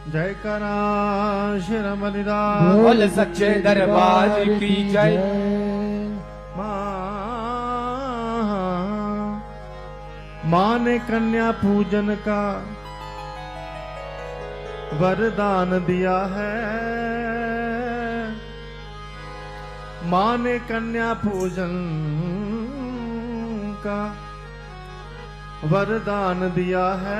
जय करा श्री रमणदास बोल सच्चे दरबार की जय। माँ ने कन्या पूजन का वरदान दिया है। माँ ने कन्या पूजन का वरदान दिया है।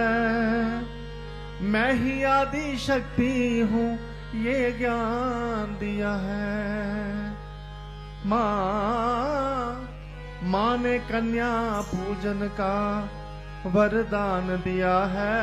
मैं ही आदि शक्ति हूँ ये ज्ञान दिया है। माँ ने कन्या पूजन का वरदान दिया है।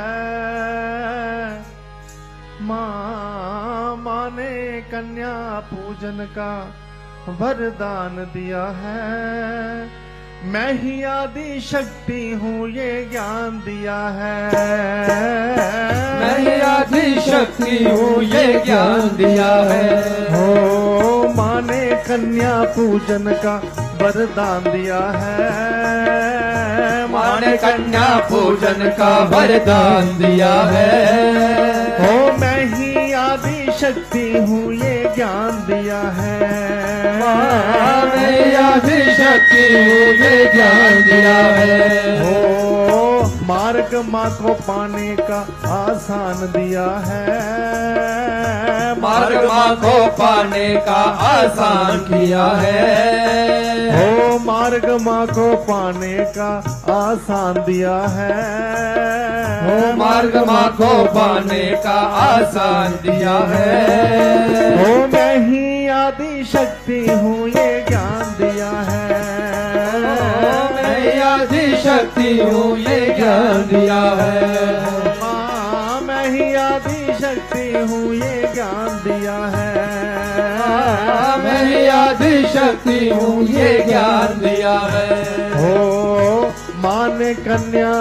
माँ ने कन्या पूजन का वरदान दिया है। मैं ही आदि शक्ति हूँ ये ज्ञान दिया है। मैं ही आदि शक्ति हूँ ये ज्ञान दिया है। हो माँ ने कन्या पूजन का वरदान दिया है। माँ ने कन्या पूजन का वरदान दिया है। हो मैं ही आदि शक्ति हूँ ये ज्ञान दिया है। मैं आदि शक्ति हूँ ये ज्ञान दिया है। हो मार्ग माँ को पाने का आसान दिया है। मार्ग माँ को पाने का आसान किया है। हो मार्ग माँ को पाने का आसान दिया है। हो मार्ग माँ को पाने का आसान दिया है। हो मैं ही आदि शक्ति हूँ ये ज्ञान दिया है। मैं आदि शक्ति हूँ ये ज्ञान दिया है। मैं ही आदि शक्ति हूँ ये ज्ञान दिया है। मैं आदि शक्ति हूँ ये ज्ञान दिया है। हो माँ ने कन्या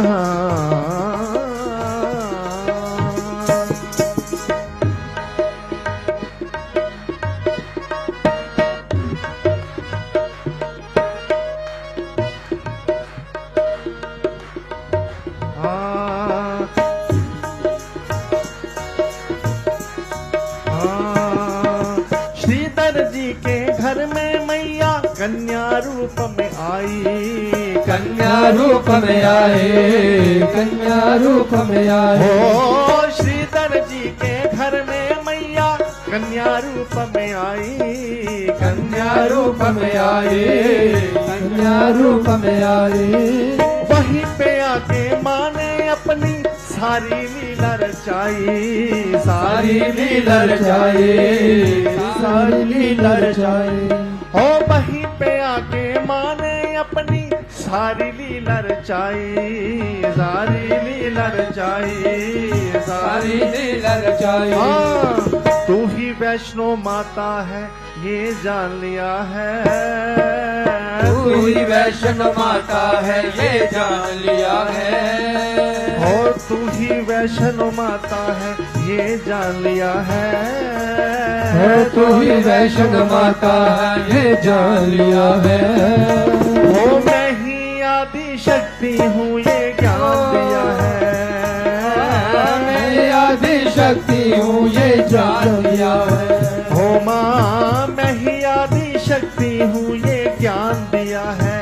कन्या रूप में आई। कन्या रूप में आए। कन्या रूप में आए। हो श्रीधर जी के घर में मैया कन्या रूप में आई। कन्या रूप में आए। कन्या रूप में आए। वहीं पे आके माँ ने अपनी सारी लीला रचाई। सारी लीला रचाई। सारी लीला रचाई। हो वहीं पे आके माँ ने अपनी सारी लीला रचाई। सारी लीला रचाई। सारी लीला रचाई। हाँ तू ही वैष्णो माता है ये जान लिया है। तू ही वैष्णो माता है ये जान लिया है। हो तू ही वैष्णो माता है ये जान लिया है। हो तू ही वैष्णो माता है ये जान लिया है। हो मैं ही आदि शक्ति हूँ ये ज्ञान दिया है। मैं आदि शक्ति हूँ ये जान लिया है। हो माँ मैं ही आदि शक्ति हूँ ये ज्ञान दिया है।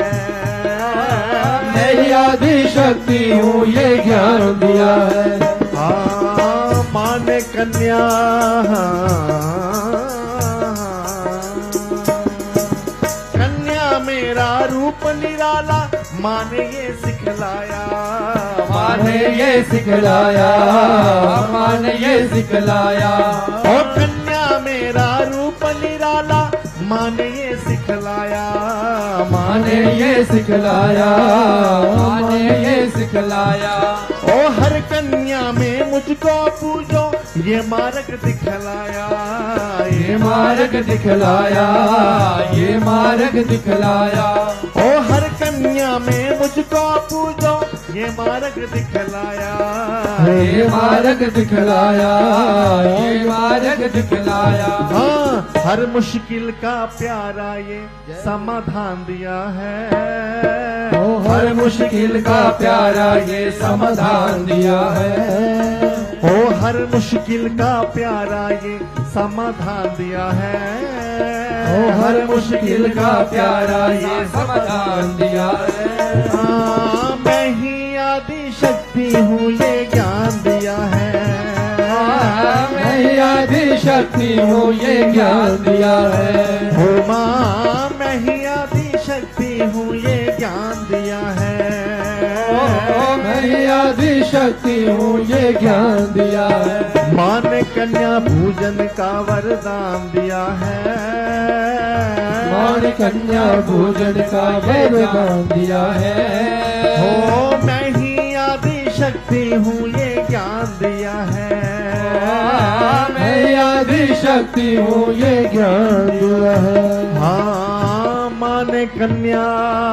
मैं आदि शक्ति हूँ ये ज्ञान दिया है। हाँ माँ ने कन्या कन्या मेरा रूप निराला माँ ने ये सिखलाया। माँ ने ये सिखलाया। माँ ने ये सिखलाया। ओ कन्या मेरा रूप निराला माँ ने ये सिखलाया। माँ ने ये सिखलाया। माँ ने ये सिखलाया। ओ हर कन्या में मुझको पूजो ये मार्ग दिखलाया। ये मार्ग दिखलाया। ये मार्ग दिखलाया। ओ हर कन्या में मुझको पूजो ये मार्ग दिखलाया। ये मार्ग दिखलाया। ये मार्ग दिखलाया। हाँ हर मुश्किल का प्यारा ये समाधान दिया है। ओ हर मुश्किल का प्यारा ये समाधान दिया है। ओ हर मुश्किल का प्यारा ये समाधान दिया है। ओ हर मुश्किल का प्यारा ये समाधान दिया है। हाँ, मैं ही आदि शक्ति हूँ ये ज्ञान दिया है। मैं ही आदि शक्ति हूँ ये ज्ञान दिया है। हो माँ मैं ही आदि शक्ति हूँ ये ज्ञान दिया है। मैं ही आदि शक्ति हूँ ये ज्ञान दिया है। माँ ने कन्या पूजन का वरदान दिया है। माँ ने कन्या पूजन का वरदान दिया है। हो मैं ही आदि शक्ति हूँ ये ज्ञान दिया है। मैं ही आदि शक्ति हूँ ये ज्ञान दिया है। हाँ माँ ने कन्या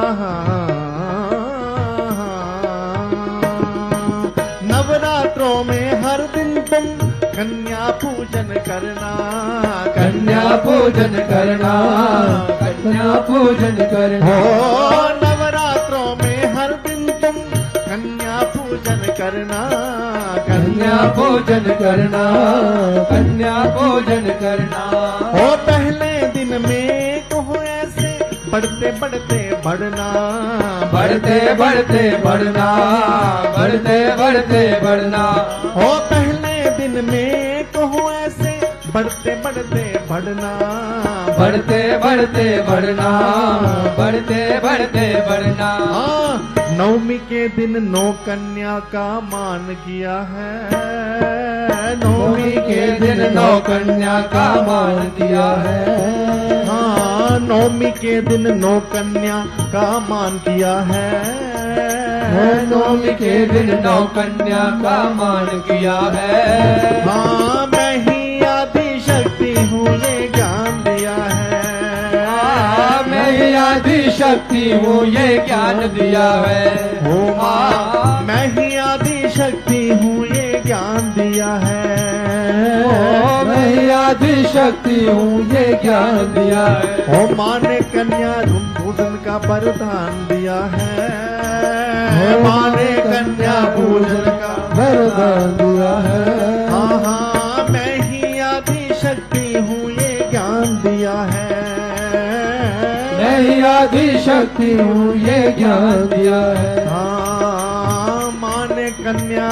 नवरात्रों में हर दिन तुम कन्या पूजन करना। कन्या पूजन करना, कन्या पूजन करना। हो नवरात्रों में हर दिन तुम कन्या पूजन करना। कन्या पूजन करना, कन्या पूजन करना। हो पहले दिन में कहो ऐसे बढ़ते बढ़ते बढ़ना। बढ़ते बढ़ते बढ़ना, बढ़ते बढ़ते बढ़ना। हो पहले दिन में कहो ऐसे बढ़ते बढ़ते बढ़ना। बढ़ते बढ़ते बढ़ना, बढ़ते बढ़ते बढ़ना। हाँ नवमी के दिन नौ कन्या का मान किया है। नवमी के दिन नौ कन्या का मान किया है। हाँ नवमी के दिन नौ कन्या का मान किया है। नवमी के दिन नौ कन्या का मान किया है। हाँ मैं ही आदि शक्ति हूँ ये ज्ञान दिया है। मैं ही आदि शक्ति हूँ ये ज्ञान दिया है। हो माँ मैं ही आदि शक्ति हूँ ये ज्ञान दिया है। मैं ही आदि शक्ति हूँ ये ज्ञान दिया है। हो माँ ने कन्या पूजन का वरदान दिया है। माँ ने कन्या पूजन का वरदान दिया है। हाँ हाँ मैं ही आदि शक्ति हूँ ये ज्ञान दिया है। मैं ही आदि शक्ति हूँ ये ज्ञान दिया है। हाँ माँ ने कन्या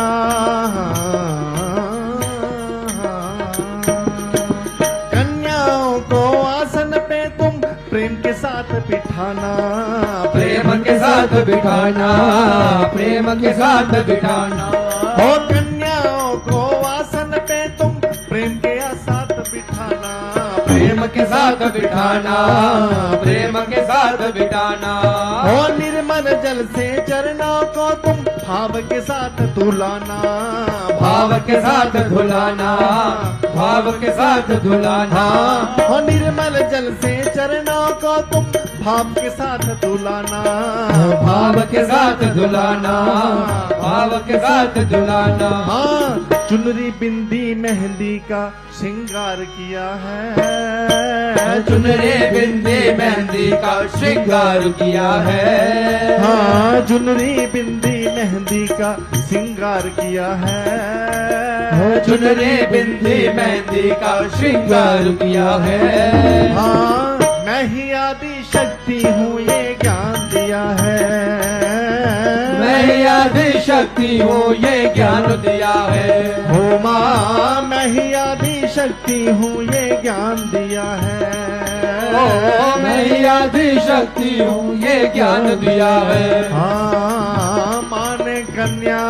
कन्याओं को आसन पे तुम प्रेम के साथ बिठाना। प्रेम के साथ बिठाना, प्रेम के साथ बिठाना। हो कन्याओं को आसन पे तुम प्रेम के साथ बिठाना। प्रेम के साथ बिठाना, प्रेम के साथ बिठाना। हो निर्मल जल से चरणों को तुम भाव के साथ धुलाना। भाव के साथ धुलाना, भाव के साथ धुलाना। हो निर्मल जल से चरणों को तुम भाव के साथ धुलाना। भाव के साथ धुलाना, भाव के साथ धुलाना। हाँ चुनरी बिंदी मेहंदी का श्रृंगार किया है। चुनरी बिंदी मेहंदी का श्रृंगार किया है। हाँ चुनरी बिंदी मेहंदी का श्रृंगार किया है। चुनरी बिंदी मेहंदी का श्रृंगार किया है। हाँ मैं ही आदि शक्ति हूँ ये ज्ञान दिया है। मैं ही आदि शक्ति हूँ ये ज्ञान दिया है। हो माँ मैं ही आदि शक्ति हूँ ये ज्ञान दिया है। मैं ही आदि शक्ति हूँ ये ज्ञान दिया है। हाँ माँ ने कन्या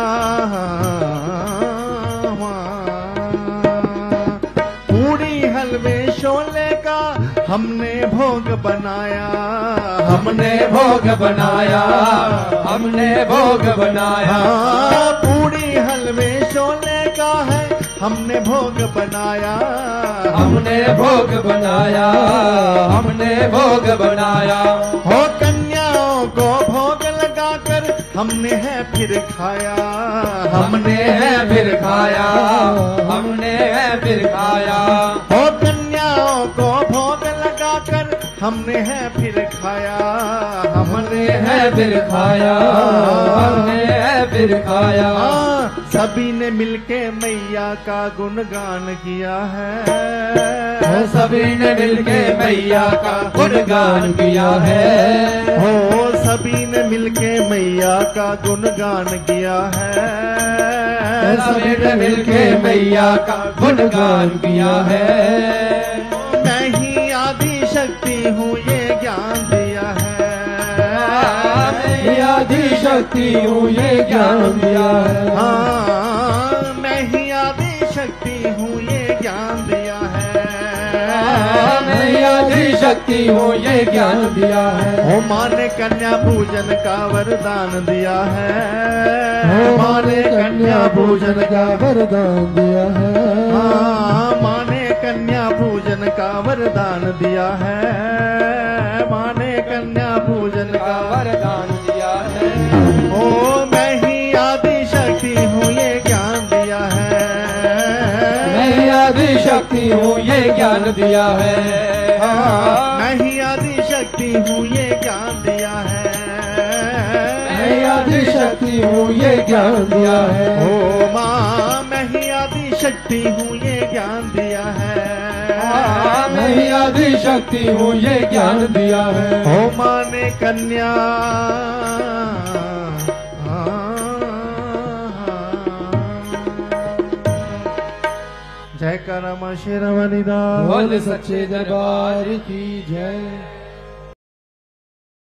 पूरी हलवे शोले का हमने भोग बनाया। हमने भोग बनाया, हमने भोग बनाया। पूरी हलवे शोले का है हमने भोग बनाया। हमने भोग बनाया, हमने भोग बनाया। हो कन्याओं को भोग लगाकर हमने है फिर खाया। हमने है फिर खाया, हमने है फिर खाया। हो कन्याओं को भोग लगाकर हमने है फिर खाया, हमने है फिर खाया, हमने है फिर खाया। सभी ने मिलके मैया का गुणगान किया है, सभी ने मिलके मैया का गुणगान किया है। हो सभी ने मिलके मैया का गुणगान किया है, सभी ने मिलके मैया का गुणगान किया है। मैं ही आदि शक्ति हूँ ये ज्ञान दिया है, मैं आदि शक्ति हूँ ये ज्ञान दिया है। हाँ मैं ही आदि शक्ति हूँ ये ज्ञान दिया है, मैं आदि शक्ति हूँ ये ज्ञान दिया है। हो माँ ने कन्या पूजन का वरदान दिया है, माँ ने कन्या पूजन का वरदान दिया है। हाँ माँ ने कन्या पूजन का वरदान दिया है, माँ ने कन्या पूजन का वरदान दिया है। ओ मैं ही आदि शक्ति हूँ ये ज्ञान दिया है, मैं आदि शक्ति हूँ ये ज्ञान दिया है। मैं ही आदि शक्ति हूँ ये ज्ञान दिया है, मैं आदि शक्ति हूँ ये ज्ञान दिया है। ओ माँ मैं ही आदि शक्ति हूँ ये ज्ञान दिया है, मैं आदि शक्ति हूँ ये ज्ञान दिया है। ओ माँ ने कन्या जय करमा शेरवाली दा बोल सच्चे दरबार की जय।